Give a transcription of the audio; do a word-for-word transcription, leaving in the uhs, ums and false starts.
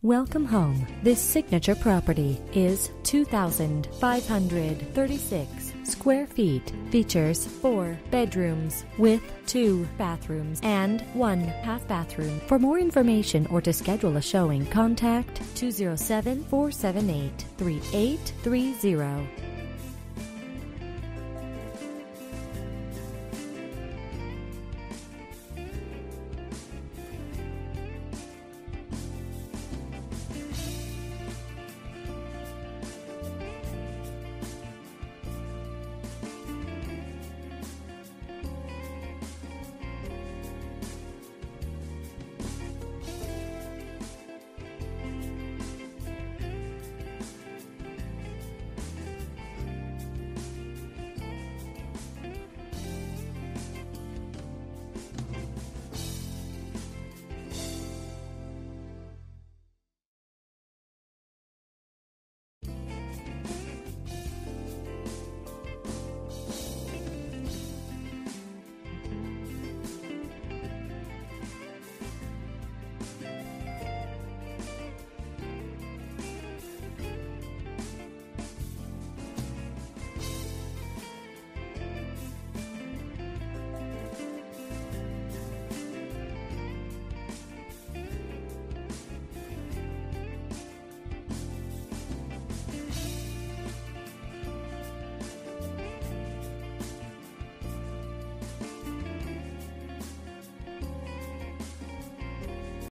Welcome home. This signature property is two thousand five hundred thirty-six square feet. Features four bedrooms with two bathrooms and one half bathroom. For more information or to schedule a showing, contact two zero seven, four seven eight, three eight three zero.